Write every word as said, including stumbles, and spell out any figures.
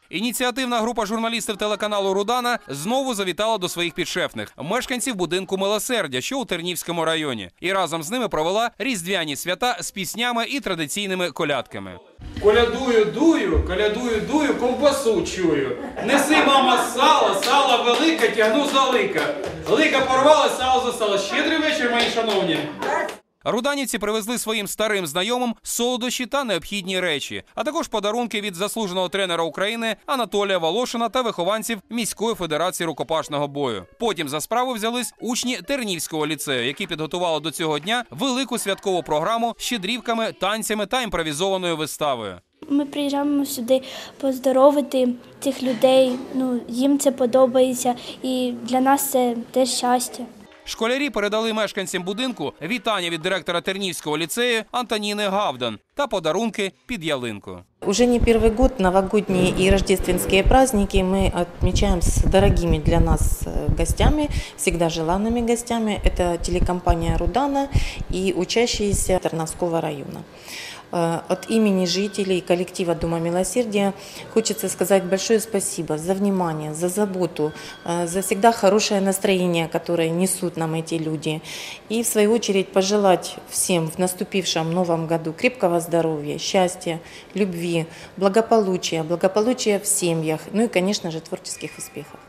Ініціативна група журналістів телеканалу «Рудана» знову завітала до своїх підшефних – мешканців будинку «Милосердя», що у Тернівському районі. І разом з ними провела різдвяні свята з піснями і традиційними колядками. Колядую, дую, колядую, дую, ковбасу чую. Неси, мама, сало, сало велике, тягну за лика. Лика порвала, сало застало. Щедрий вечір, мої шановні. Руданівці привезли своїм старим знайомим солодощі та необхідні речі, а також подарунки від заслуженого тренера України Анатолія Волошина та вихованців міської федерації рукопашного бою. Потім за справу взялись учні Тернівського ліцею, які підготували до цього дня велику святкову програму з щедрівками, танцями та імпровізованою виставою. Ми приїжджаємо сюди поздоровити цих людей, ну, їм це подобається і для нас це теж щастя. Школярі передали мешканцям будинку вітання від директора Тернівського ліцею Антоніни Гавдан та подарунки під ялинку. Уже не первый год новогодние и рождественские праздники мы отмечаем с дорогими для нас гостями, всегда желанными гостями. Это телекомпания «Рудана» и учащиеся Терновского района. От имени жителей и коллектива Дома Милосердия хочется сказать большое спасибо за внимание, за заботу, за всегда хорошее настроение, которое несут нам эти люди. И в свою очередь пожелать всем в наступившем новом году крепкого здоровья, счастья, любви, благополучия, благополучия в семьях, ну и, конечно же, творческих успехов.